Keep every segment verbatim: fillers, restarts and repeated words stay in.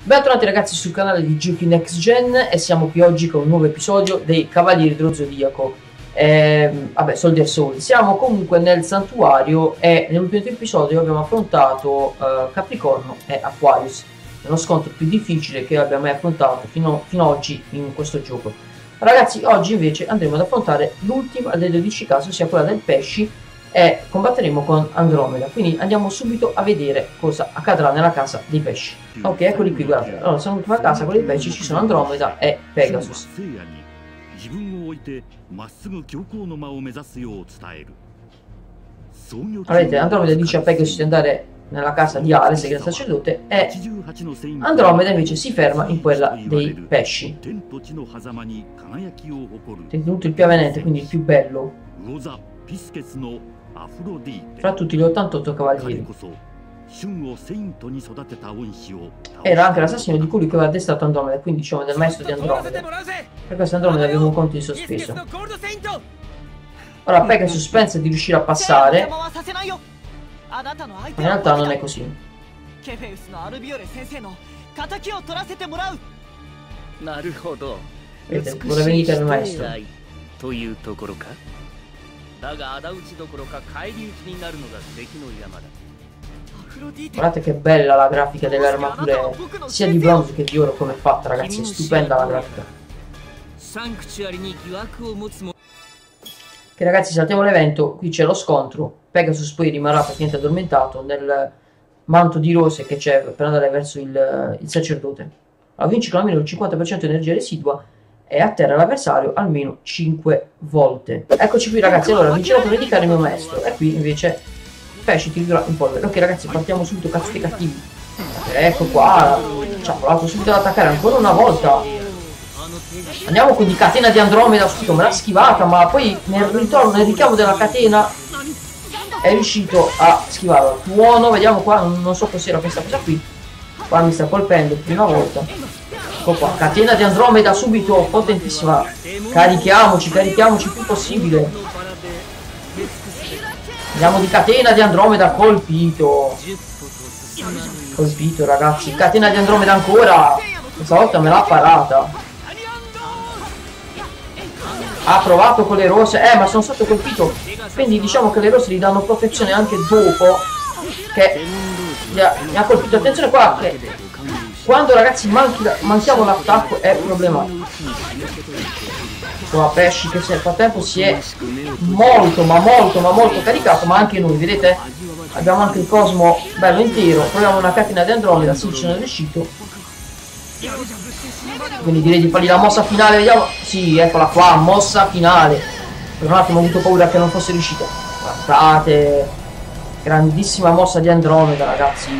Bentornati ragazzi sul canale di Giochi Next Gen e siamo qui oggi con un nuovo episodio dei Cavalieri dello Zodiaco. Eh, vabbè, Soldier Soul. Siamo comunque nel santuario e nell'ultimo episodio abbiamo affrontato uh, Capricorno e Aquarius. È uno scontro più difficile che abbiamo mai affrontato fino, fino ad oggi in questo gioco. Ragazzi, oggi invece andremo ad affrontare l'ultima delle dodici case, ossia quella del pesci, e combatteremo con Andromeda. Quindi andiamo subito a vedere cosa accadrà nella casa dei pesci. Ok, eccoli qui, guardate. Allora, sono l'ultima casa con i pesci, ci sono Andromeda e Pegasus. Vedete, Andromeda dice a Pegasus di andare nella casa di Ares, che è il sacerdote, e Andromeda invece si ferma in quella dei pesci. Tenuto il più avvenente, quindi il più bello fra tutti gli ottantotto cavalieri. Era anche l'assassino di colui che aveva addestrato Andromeda, quindi diciamo del maestro di Andromeda. Per questo Andromeda aveva un conto in sospeso. Ora Pegasus pensa di riuscire a passare, ma in realtà non è così. Vedete, vuole venire il maestro. Guardate che bella la grafica delle armature sia di bronzo che di oro, come è fatta, ragazzi, è stupenda la grafica. Che ragazzi, saltiamo l'evento, qui c'è lo scontro. Pegasus poi rimarrà praticamente addormentato nel manto di rose che c'è per andare verso il, il sacerdote. Allora, vinci con almeno il cinquanta per cento di energia residua e atterra l'avversario almeno cinque volte. Eccoci qui ragazzi, allora vincerò per indicare il mio maestro, e qui invece pesci ti ridurrà in polvere. Ok ragazzi, partiamo subito, cazzo dei cattivi. Ecco qua, ci ha provato subito ad attaccare ancora una volta. Andiamo con di catena di Andromeda, subito me l'ha schivata, ma poi nel ritorno, nel richiamo della catena è riuscito a schivarla. Buono, vediamo qua, non, non so cos'era questa cosa qui. Qua mi sta colpendo per una volta. Ecco qua, catena di Andromeda subito, potentissima. Carichiamoci, carichiamoci il più possibile. Andiamo di catena di Andromeda, colpito. Colpito ragazzi, catena di Andromeda ancora. Questa volta me l'ha parata. Ha provato con le rose, eh ma sono stato colpito. Quindi diciamo che le rose gli danno protezione anche dopo che mi ha, mi ha colpito. Attenzione qua, che quando ragazzi manchi, manchiamo l'attacco è problematico. Qua pesci che nel frattempo si è molto ma molto ma molto caricato, ma anche noi, vedete? Abbiamo anche il cosmo bello intero. Proviamo una catena di Andromeda, sì, ce ne è riuscito. Quindi direi di fargli la mossa finale, vediamo. Sì, eccola qua, mossa finale. Per un attimo ho avuto paura che non fosse riuscita. Guardate, grandissima mossa di Andromeda ragazzi.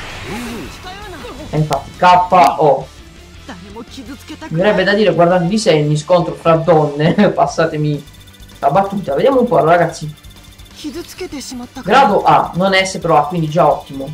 E infatti K O. Mi verrebbe da dire, guardate i disegni, scontro fra donne. Passatemi la battuta. Vediamo un po', allora, ragazzi. Grado A, non S però A, quindi già ottimo.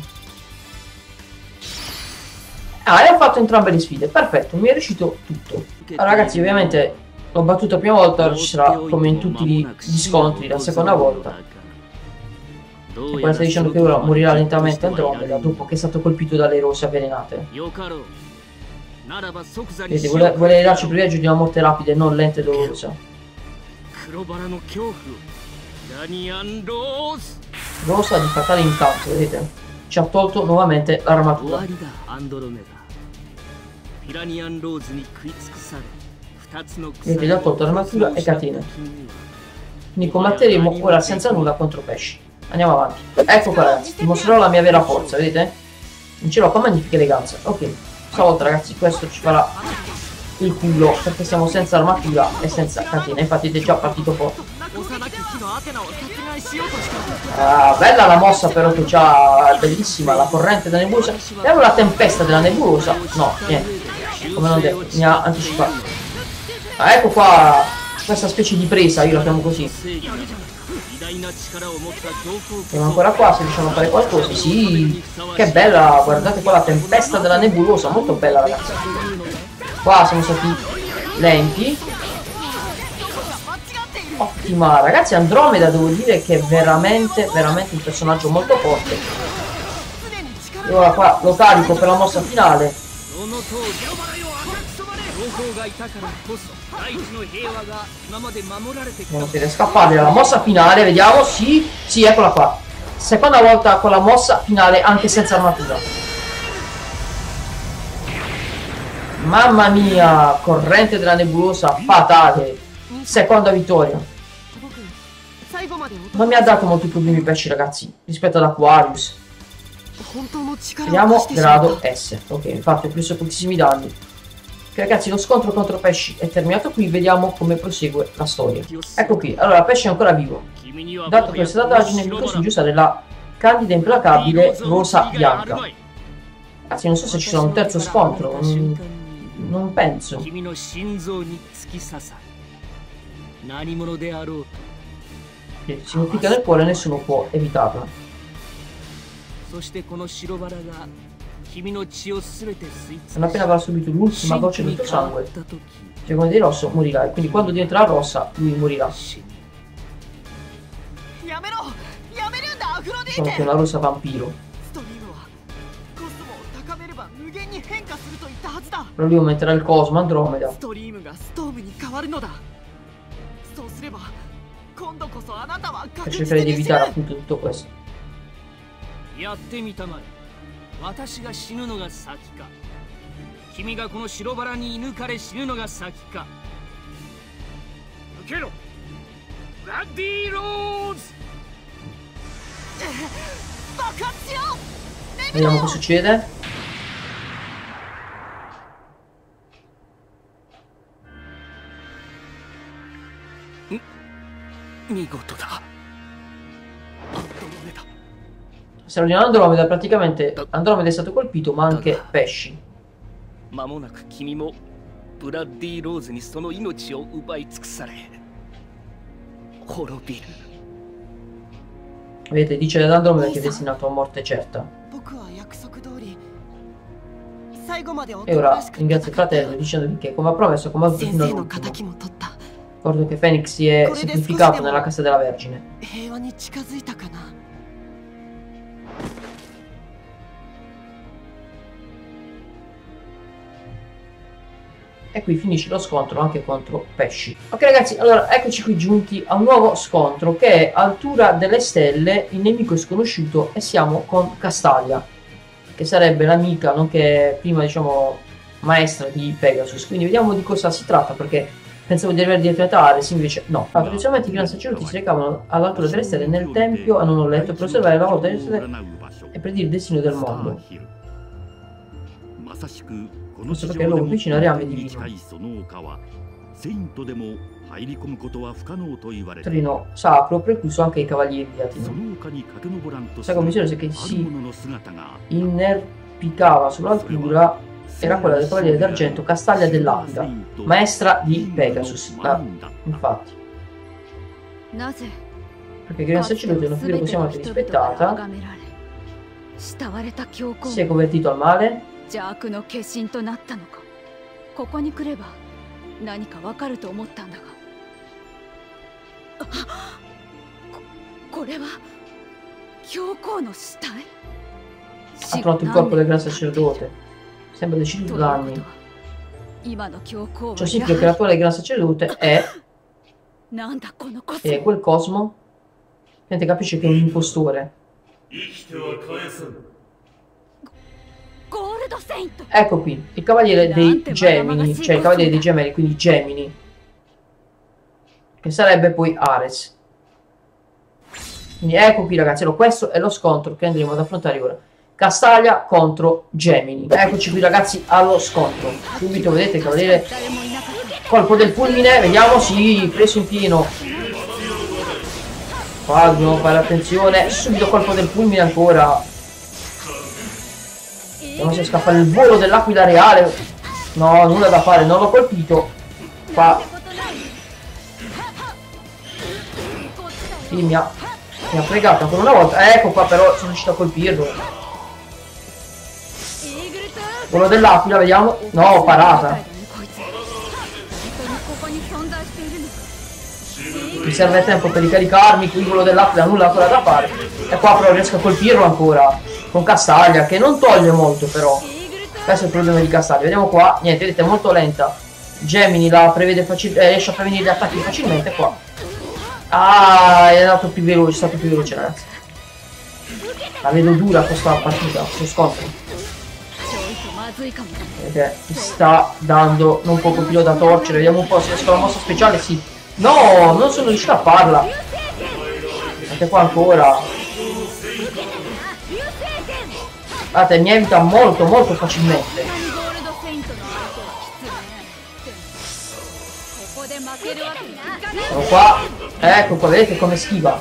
Ah, e ho fatto entrambe le sfide, perfetto, mi è riuscito tutto. Allora, ragazzi, ovviamente l'ho battuto la prima volta, ora ci sarà come in tutti gli scontri la seconda volta. E poi sta dicendo che ora morirà lentamente Andromeda dopo che è stato colpito dalle rose avvelenate. Vedete, vuole, vuole darci il privilegio di una morte rapida e non lenta e dolorosa. Rosa di fatale incanto, vedete? Ci ha tolto nuovamente l'armatura. Vedete, gli ha tolto l'armatura e catena. Quindi combatteremo ora senza nulla contro pesci. Andiamo avanti. Ecco qua ragazzi, ti mostrerò la mia vera forza, vedete? Non ce l'ho con magnifica eleganza. Ok, stavolta ragazzi questo ci farà il culo, perché siamo senza armatura e senza catena. Infatti è già partito forte. Ah, bella la mossa però che c'ha, bellissima, la corrente della nebulosa. Vediamo la tempesta della nebulosa. No, niente, come non detto, mi ha anticipato. Ah, ecco qua questa specie di presa, io la chiamo così. Siamo ancora qua, se riusciamo a fare qualcosa. Sì, che bella, guardate qua la tempesta della nebulosa, molto bella ragazzi. Qua siamo stati lenti. Ottima, ragazzi, Andromeda devo dire che è veramente, veramente un personaggio molto forte. E ora qua lo carico per la mossa finale. Non siete scappati dalla mossa finale, vediamo, sì, sì, eccola qua. Seconda volta con la mossa finale anche senza armatura. Mamma mia, corrente della nebulosa, fatale. Seconda vittoria. Non mi ha dato molti problemi pesci, ragazzi, rispetto ad Aquarius. Vediamo grado S. Ok, infatti ho preso pochissimi danni. Ok, ragazzi, lo scontro contro pesci è terminato qui. Vediamo come prosegue la storia. Ecco qui, allora pesci è ancora vivo. Dato questa dataggine mi costringe a usare la candida implacabile rosa bianca. Ragazzi, non so se ci sarà un terzo scontro. Non, non penso. Significa nel cuore nessuno può evitarla. Non appena avrà subito l'ultima goccia del tuo sangue, cioè come di rosso, morirai. Quindi quando diventerà rossa, lui morirà. Sono che una rosa vampiro. Però lui aumenterà il cosmo, Andromeda. Per cercare di evitare appunto tutto questo. Cioè vediamo cosa succede. Straordinario Andromeda, praticamente Andromeda è stato colpito, ma anche pesci. Vedete, dice ad Andromeda che è destinato a morte certa. E ora ringrazia il fratello dicendogli che, come ha promesso, come ha detto fino all'ultimo. Ricordo che Phoenix si è sacrificato nella casa della Vergine. E qui finisce lo scontro anche contro pesci. Ok ragazzi, allora eccoci qui giunti a un nuovo scontro che è Altura delle Stelle, il nemico è sconosciuto, e siamo con Castalia, che sarebbe l'amica, nonché prima diciamo maestra di Pegasus. Quindi vediamo di cosa si tratta, perché pensavo di aver direttamente Ares, invece no. Allora, tradizionalmente i grandi sacerdoti si recavano all'Altura delle Stelle nel tempio, e non ho letto, per osservare la volta delle stelle e predire il destino del mondo. Questo perché è luogo vicino alle rame divino. Trino sacro precluso anche ai cavalieri di Atino. Questa commissione che si inerpicava sull'altura era quella del cavaliere d'argento Castaglia dell'Aquila, maestra di Pegasus. Ah, infatti. Perché il grande sacerdote è una figura così amata e rispettata. Si è convertito al male. E ha trovato il corpo del gran sacerdote. Sembra deciso da anni. Ciò significa che l'attuale gran sacerdote è... è quel cosmo. Gente capisce che è un impostore. Ecco qui, il cavaliere dei Gemini, cioè il cavaliere dei Gemelli, quindi Gemini, che sarebbe poi Ares. Quindi ecco qui ragazzi, allora, questo è lo scontro che andremo ad affrontare ora. Castaglia contro Gemini. Eccoci qui ragazzi allo scontro. Subito vedete il cavaliere, colpo del fulmine, vediamo, sì, preso in pieno. Qua dobbiamo fare attenzione, subito colpo del fulmine ancora. Non si scappa il volo dell'aquila reale. No, nulla da fare, non l'ho colpito. Qua. Sì, mi ha, mi ha fregato ancora una volta. Ecco qua, però sono riuscito a colpirlo. Volo dell'aquila, vediamo. No, parata. Mi serve tempo per ricaricarmi. Qui quello dell'aquila nulla ancora da fare. E qua però riesco a colpirlo ancora con Castaglia, che non toglie molto però. Questo è il problema di Castaldi. Vediamo qua, niente, vedete, è molto lenta. Gemini la prevede facilmente, eh, riesce a prevenire gli attacchi facilmente qua. Ah, è andato più veloce, è stato più veloce, ragazzi. La vedo dura questa partita, questo scontro. Vedete, mi sta dando non poco filo da torcere. Vediamo un po' se riesco la mossa speciale. Sì. No, non sono riuscito a farla. Anche qua ancora. Guardate, mi evita molto molto facilmente. Ecco qua. Ecco qua, vedete come schiva.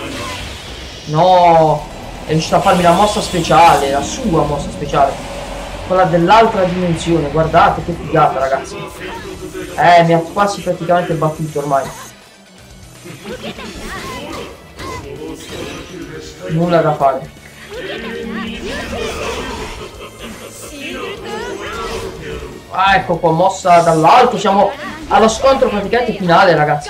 No, è riuscito a farmi la mossa speciale, la sua mossa speciale. Quella dell'altra dimensione, guardate che figata, ragazzi. Eh, mi ha quasi praticamente battuto ormai. Nulla da fare. Ah, ecco qua, mossa dall'alto. Siamo allo scontro praticamente finale, ragazzi.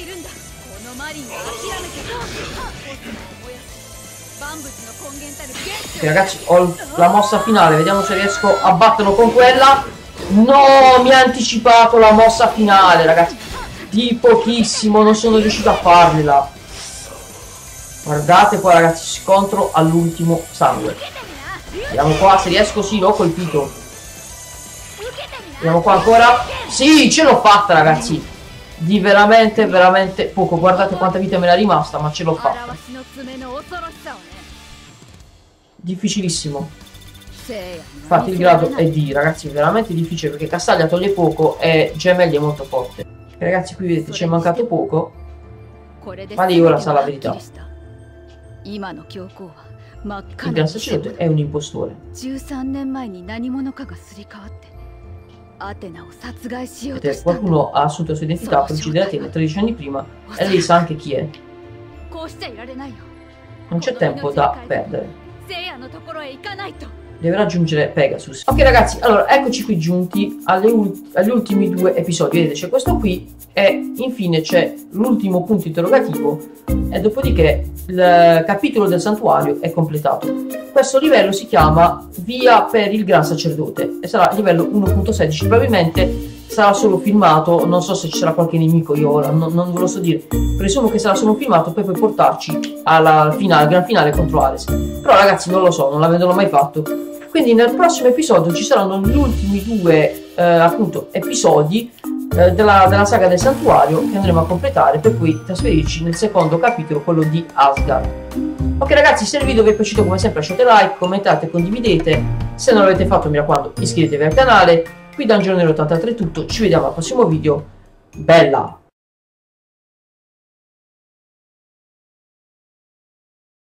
Ok, ragazzi, ho la mossa finale. Vediamo se riesco a batterlo con quella. No, mi ha anticipato la mossa finale, ragazzi. Di pochissimo, non sono riuscito a fargliela. Guardate qua, ragazzi, scontro all'ultimo sangue. Vediamo qua se riesco. Sì, l'ho colpito. Vediamo qua ancora. Sì, ce l'ho fatta, ragazzi. Di veramente, veramente poco. Guardate quanta vita me l'è rimasta, ma ce l'ho fatta. Difficilissimo. Infatti il grado è D, ragazzi, veramente difficile perché Castaglia toglie poco e Gemelli è molto forte. E ragazzi, qui vedete ci è mancato poco, ma lì ora sa la verità. Il gran sacerdote è un impostore. Vedete, qualcuno ha assunto la sua identità per uccidere Atene tredici anni prima e lei sa anche chi è. Non c'è tempo da perdere. Deve raggiungere Pegasus. Ok, ragazzi, allora eccoci qui giunti alle ult agli ultimi due episodi. Vedete, c'è questo qui e infine c'è l'ultimo punto interrogativo e dopodiché il capitolo del santuario è completato. Questo livello si chiama Via per il Gran Sacerdote e sarà livello uno punto sedici. Probabilmente sarà solo filmato, non so se ci sarà qualche nemico, io ora non, non ve lo so dire. Presumo che sarà solo filmato per poi portarci alla finale, al gran finale contro Ares. Però ragazzi non lo so, non l'avendolo mai fatto. Quindi nel prossimo episodio ci saranno gli ultimi due eh, appunto episodi eh, della, della saga del santuario che andremo a completare per poi trasferirci nel secondo capitolo, quello di Asgard. Ok ragazzi, se il video vi è piaciuto come sempre lasciate like, commentate, condividete. Se non l'avete fatto mi raccomando iscrivetevi al canale. Qui da Angelo Nero ottantatré è tutto, ci vediamo al prossimo video. Bella!